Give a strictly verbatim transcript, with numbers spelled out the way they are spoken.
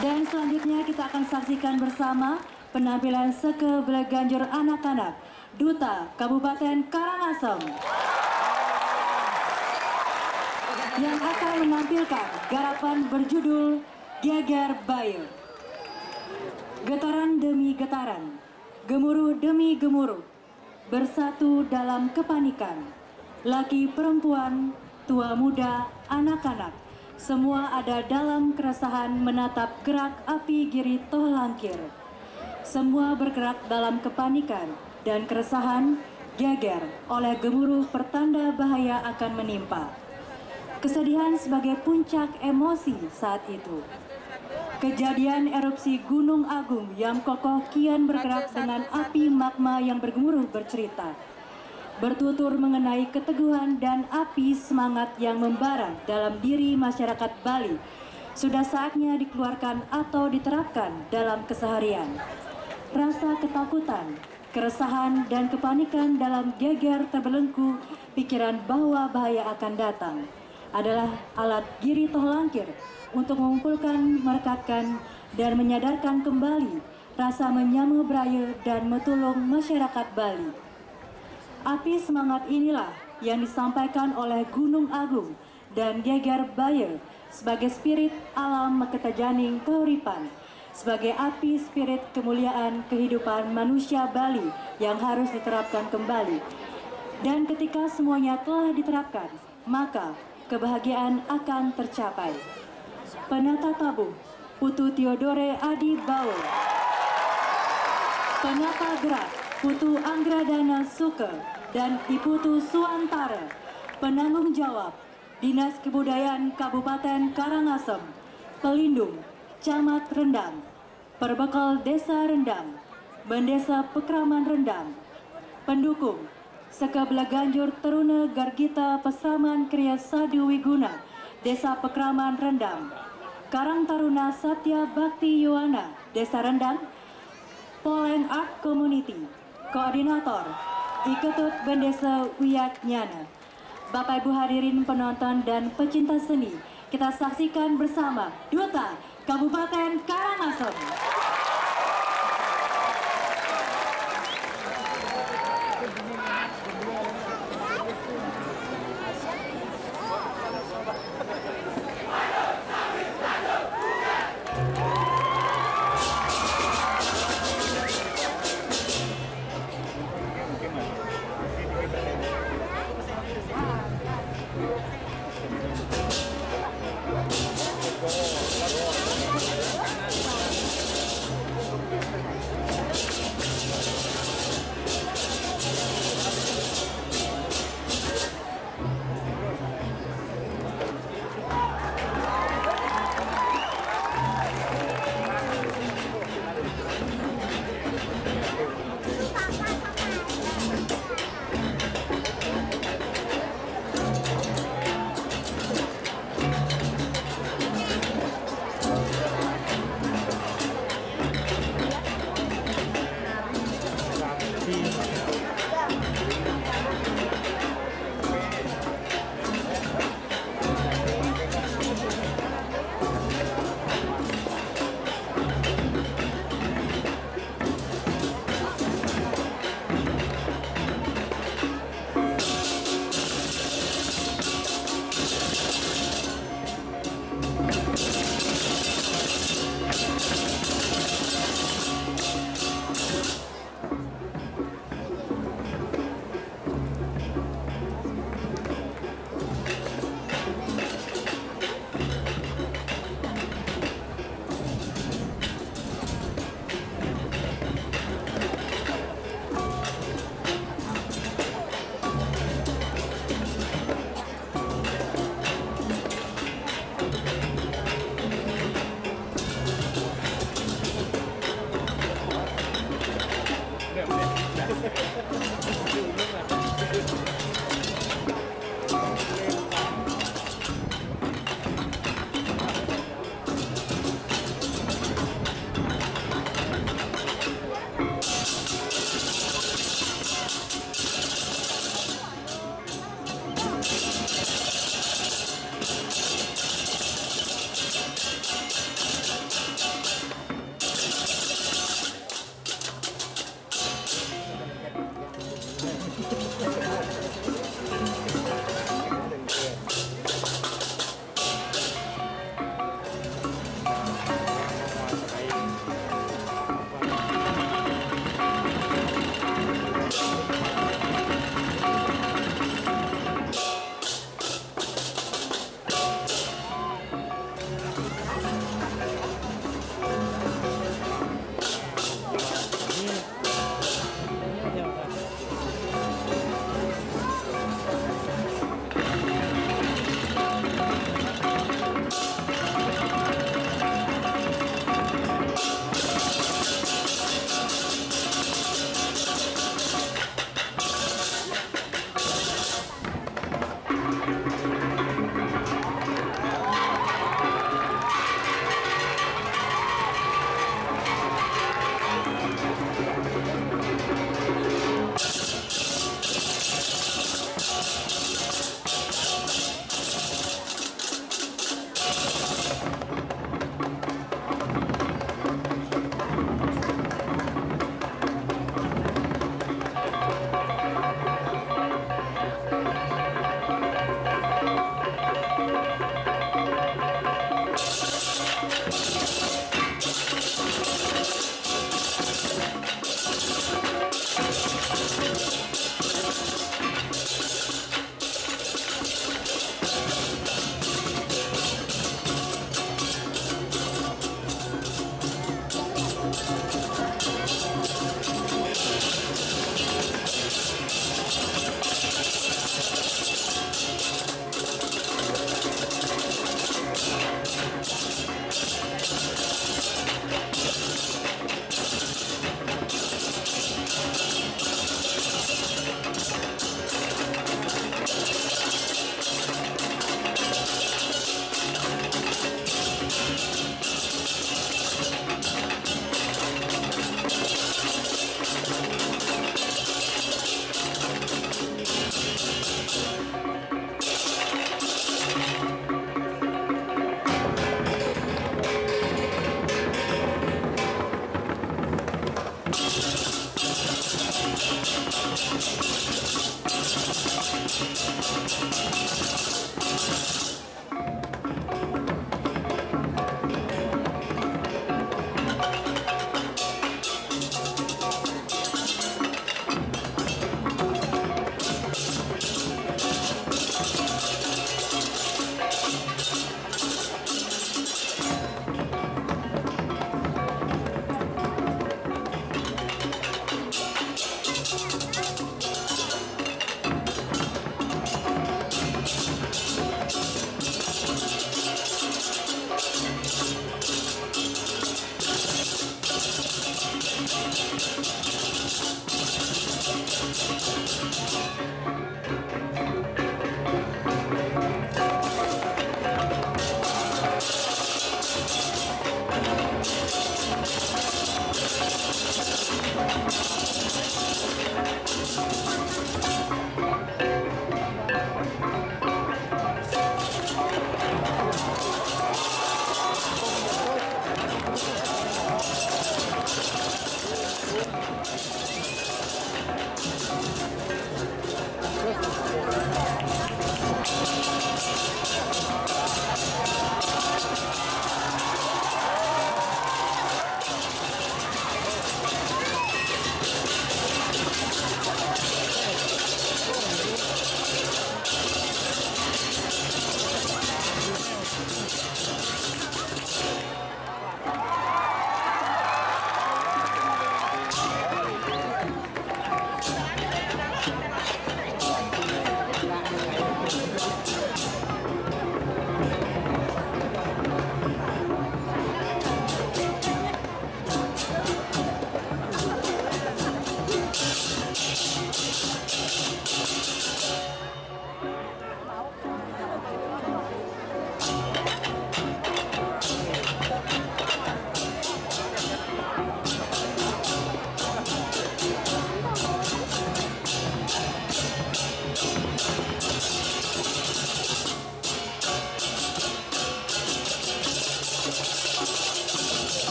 Dan selanjutnya kita akan saksikan bersama penampilan Seke Bleganjur anak-anak Duta Kabupaten Karangasem yang akan menampilkan garapan berjudul Geger Baye. Getaran demi getaran, gemuruh demi gemuruh, bersatu dalam kepanikan. Laki perempuan, tua muda, anak-anak, semua ada dalam keresahan menatap gerak api Giri Tohlangkir. Semua bergerak dalam kepanikan dan keresahan, geger oleh gemuruh pertanda bahaya akan menimpa. Kesedihan sebagai puncak emosi saat itu. Kejadian erupsi Gunung Agung yang kokoh kian bergerak dengan api magma yang bergemuruh bercerita. Bertutur mengenai keteguhan dan api semangat yang membara dalam diri masyarakat Bali. Sudah saatnya dikeluarkan atau diterapkan dalam keseharian. Rasa ketakutan, keresahan, dan kepanikan dalam geger terbelenggu pikiran bahwa bahaya akan datang adalah alat Giri Tohlangkir untuk mengumpulkan, merekatkan, dan menyadarkan kembali rasa menyamu beraya dan metulung masyarakat Bali. Api semangat inilah yang disampaikan oleh Gunung Agung dan Geger Baye sebagai spirit alam Maketajaning keuripan, sebagai api spirit kemuliaan kehidupan manusia Bali yang harus diterapkan kembali. Dan ketika semuanya telah diterapkan, maka kebahagiaan akan tercapai. Penata tabuh Putu Theodore Adi Bawo. Penata gerak Putu Anggradana Suke dan Diputu Suantara. Penanggung jawab Dinas Kebudayaan Kabupaten Karangasem. Pelindung Camat Rendang. Perbekal Desa Rendang. Mendesa Pekraman Rendang. Pendukung Seke Bleganjur Teruna Gargita Pesraman Kriya Sadu Wiguna Desa Pekraman Rendang. Karang Taruna Satya Bakti Yowana Desa Rendang. Polen Art Community Koordinator Iketut Bendesa Wiyat Nyana. Bapak Ibu hadirin penonton dan pecinta seni, kita saksikan bersama Duta Kabupaten Karangasem.